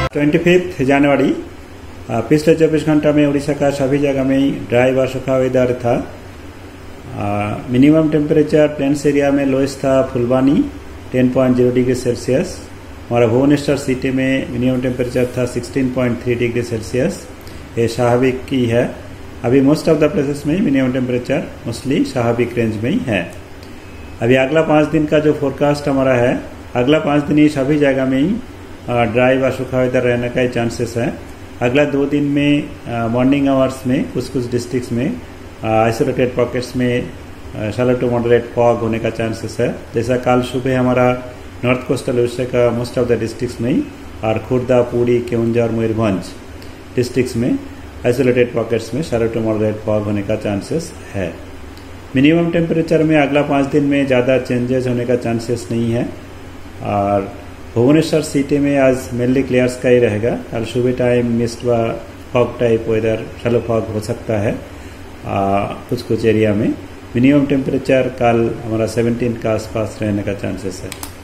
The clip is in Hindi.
25 जनवरी पिछले 24 घंटा में उड़ीसा का सभी जगह में ड्राई व सूखा वेदर था। मिनिमम टेम्परेचर प्लेन्स एरिया में लोएस्ट था फुलबानी 10.0 डिग्री सेल्सियस। हमारा भुवनेश्वर सिटी में मिनिमम टेम्परेचर था 16.3 डिग्री सेल्सियस। ये स्वाभाविक की है। अभी मोस्ट ऑफ द प्लेसेस में मिनिमम टेम्परेचर मोस्टली स्वाभाविक रेंज में ही है। अभी अगला 5 दिन का जो फोरकास्ट हमारा है, अगला 5 दिन ही सभी जगह में ही ड्राई व सूखा वेदर रहने का चांसेस है। अगला 2 दिन में मॉर्निंग आवर्स में कुछ डिस्ट्रिक्ट्स में आइसोलेटेड पॉकेट्स में शैलो टू मॉडरेट फॉग होने का चांसेस है। जैसा कल सुबह हमारा नॉर्थ कोस्टल ओडिशा का मोस्ट ऑफ द डिस्ट्रिक्ट्स में और खुर्दा, पुरी, केउंझर, मयूरभंज डिस्ट्रिक्ट्स में आइसोलेटेड पॉकेट्स में शैलो टू मॉडरेट फॉग होने का चांसेस है। मिनिमम टेम्परेचर में अगला 5 दिन में ज़्यादा चेंजेस होने का चांसेस नहीं है। और भुवनेश्वर सिटी में आज मेनली क्लियर स्काई रहेगा। कल सुबह टाइम मिस्ट व fog type weather shallow fog हो सकता है कुछ एरिया में। मिनिमम टेम्परेचर कल हमारा 17 के आसपास रहने का चांसेस है।